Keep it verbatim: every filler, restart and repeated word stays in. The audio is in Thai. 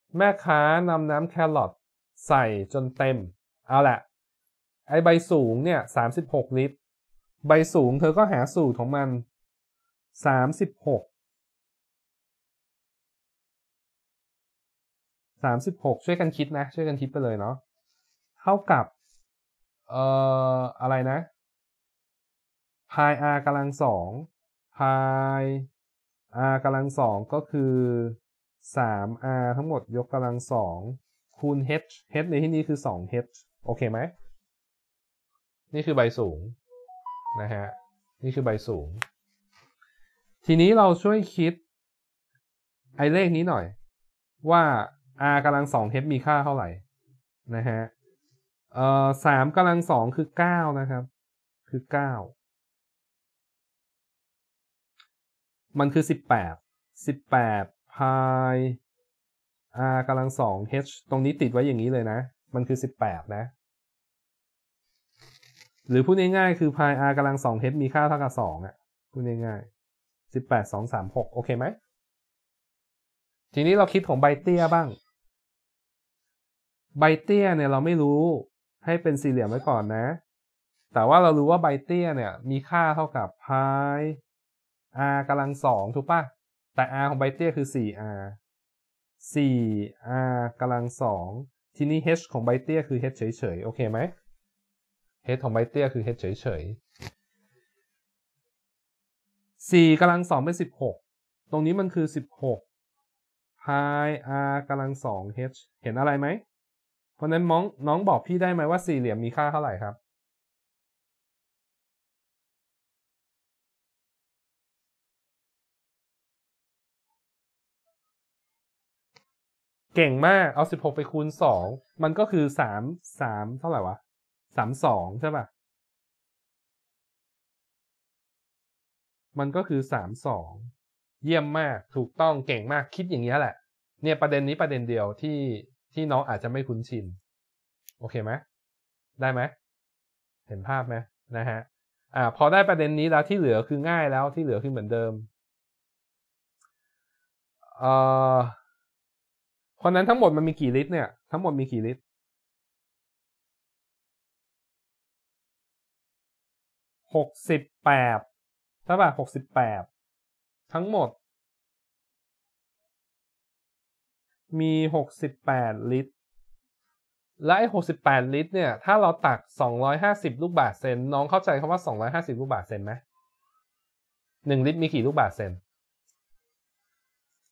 แม่ค้านำน้ำแครอทใส่จนเต็มเอาแหละไอใบสูงเนี่ยสามสิบหกลิตรใบสูงเธอก็หาสูตรของมันสามสิบหก สามสิบหกช่วยกันคิดนะช่วยกันคิดไปเลยเนาะเท่ากับเอ่ออะไรนะพาย r กำลังสองพาย r กำลังสองก็คือ สาม r ทั้งหมดยกกำลังสองคูณ h h ในที่นี้คือ สอง h โอเคไหมนี่คือใบสูงนะฮะนี่คือใบสูงทีนี้เราช่วยคิดไอ้เลขนี้หน่อยว่า r กำลังสอง h มีค่าเท่าไหร่นะฮะเอ่อสามกำลังสองคือเก้านะครับคือเก้ามันคือสิบแปด สิบแปดพาย r กำลังสอง h ตรงนี้ติดไว้อย่างนี้เลยนะมันคือสิบแปดนะหรือพูดง่ายๆคือพาย r กำลังสอง h มีค่าเท่ากับสองอ่ะพูดง่ายๆสิบแปด สอง สาม หกโอเคไหมทีนี้เราคิดของใบเตี้ยบ้างใบเตี้ยเนี่ยเราไม่รู้ให้เป็นสี่เหลี่ยมไว้ก่อนนะแต่ว่าเรารู้ว่าใบเตี้ยเนี่ยมีค่าเท่ากับพาย r กำลังสองถูกป่ะแต่ r ของใบเตี้ยคือ สี่ r สี่ r กำลังสองทีนี้ h ของใบเตี้ยคือ h เฉยๆโอเคไหม h ของใบเตี้ยคือ h เฉยๆสี่กำลังสองเป็นสิบหกตรงนี้มันคือสิบหกพาย r กำลังสอง h เห็นอะไรไหมเพราะนั้นน้องน้องบอกพี่ได้ไหมว่าสี่เหลี่ยมมีค่าเท่าไหร่ครับเก่งมากเอาสิบหกไปคูณสองมันก็คือสาม สามเท่าไหร่วะสามสิบสองใช่ป่ะมันก็คือสามสิบสองเยี่ยมมากถูกต้องเก่งมากคิดอย่างนี้แหละเนี่ยประเด็นนี้ประเด็นเดียวที่ที่น้องอาจจะไม่คุ้นชินโอเคไหมได้ไหมเห็นภาพไหมนะฮะอ่าพอได้ประเด็นนี้แล้วที่เหลือคือง่ายแล้วที่เหลือคือเหมือนเดิมเอ่อเพราะนั้นทั้งหมดมันมีกี่ลิตรเนี่ยทั้งหมดมีกี่ลิตรหกสิบแปดใช่ป่ะหกสิบแปดทั้งหมดมีหกสิบแปดลิตรและไอ้หกสิบแปดลิตรเนี่ยถ้าเราตักสองร้อยห้าสิบลูกบาศก์เซนน้องเข้าใจคำว่าสองร้อยห้าสิบลูกบาศก์เซนไหมหนึ่งลิตรมีกี่ลูกบาศก์เซน